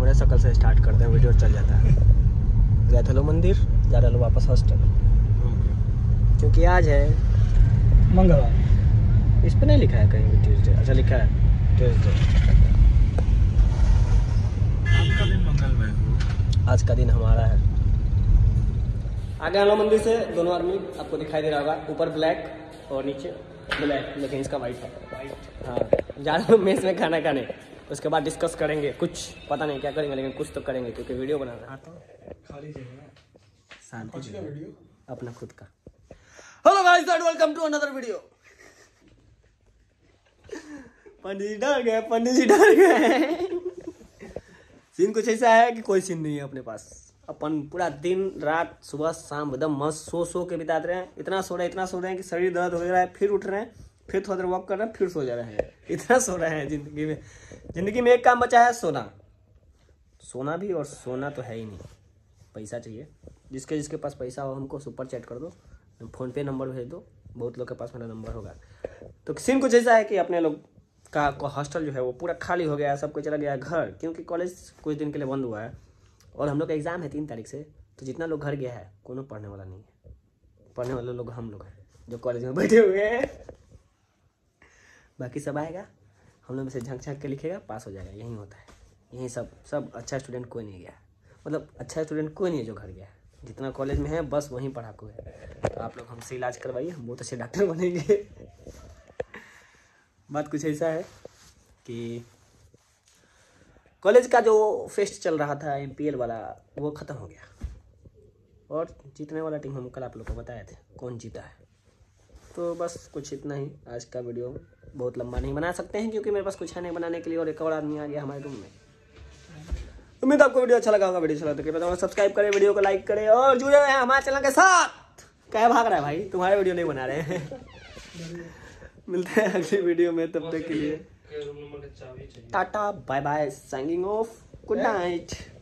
हमारे शक्ल से स्टार्ट करते हैं, वीडियो चल जाता है। गए थे लोग मंदिर, जा रहे लोग वापस हॉस्टल, क्योंकि आज है मंगलवार। इस पे नहीं लिखा है कहीं भी ट्यूसडे। अच्छा लिखा है ट्यूसडे। आपका दिन मंगलमय हो। आज का दिन हमारा है। आगे आना मंदिर से दोनों आदमी आपको दिखाई दे रहा होगा, ऊपर ब्लैक और नीचे ब्लैक, लेकिन इसका वाइट है। हाँ, जा रहे हो मेस में खाना खाने। उसके बाद डिस्कस करेंगे, कुछ पता नहीं क्या करेंगे, लेकिन कुछ तो करेंगे क्योंकि वीडियो बना रहा है। खाली जगह शांति का वीडियो अपना खुद का। Hello guys and welcome to another video. Pandit ji डर गए, पंडित जी डर गए। सीन कुछ ऐसा है कि कोई सीन नहीं है अपने पास। अपन पूरा दिन रात सुबह शाम एकदम मस्त सो के बिताते रहे हैं। इतना सो रहे हैं कि शरीर दर्द हो रहा है, फिर उठ रहे हैं, फिर थोड़ा देर वॉक कर रहे हैं, फिर सो जा रहे हैं। इतना सो रहे हैं जिंदगी में एक काम बचा है, सोना भी। और सोना तो है ही नहीं, पैसा चाहिए। जिसके पास पैसा हो हमको सुपर चैट कर दो, फोन पे नंबर भेज दो। बहुत लोग के पास मेरा नंबर होगा। तो सीन कुछ ऐसा है कि अपने लोग का हॉस्टल जो है वो पूरा खाली हो गया है, सब कोई चला गया है घर, क्योंकि कॉलेज कुछ दिन के लिए बंद हुआ है और हम लोग का एग्जाम है 3 तारीख से। तो जितना लोग घर गया है कोनो पढ़ने वाला नहीं है। पढ़ने वाले लोग हम लोग हैं जो कॉलेज में बैठे हुए हैं। बाकी सब आएगा, हम लोग में से झंक के लिखेगा, पास हो जाएगा। यही होता है, यही सब अच्छा स्टूडेंट कोई नहीं गया। मतलब अच्छा स्टूडेंट कोई नहीं है जो घर गया है। जितना कॉलेज में है बस वहीं पढ़ाकू है। तो आप लोग हमसे इलाज करवाइए, हम बहुत अच्छे डॉक्टर बनेंगे। बात कुछ ऐसा है कि कॉलेज का जो फेस्ट चल रहा था MPL वाला, वो ख़त्म हो गया और जीतने वाला टीम हम कल आप लोग को बताए थे कौन जीता है। तो बस कुछ इतना ही। आज का वीडियो बहुत लंबा नहीं बना सकते हैं क्योंकि मेरे पास कुछ है नहीं बनाने के लिए, और एक और आदमी आ गया हमारे रूम में। उम्मीद आपको वीडियो अच्छा लगा होगा। वीडियो अच्छा लगा तो सब्सक्राइब करें, वीडियो को लाइक करें और जुड़े हुए हैं हमारे चैनल के साथ। क्या भाग रहा है भाई, तुम्हारे वीडियो नहीं बना रहे हैं। मिलते हैं अगली वीडियो में, तब तक के लिए tata bye bye, signing off, good night.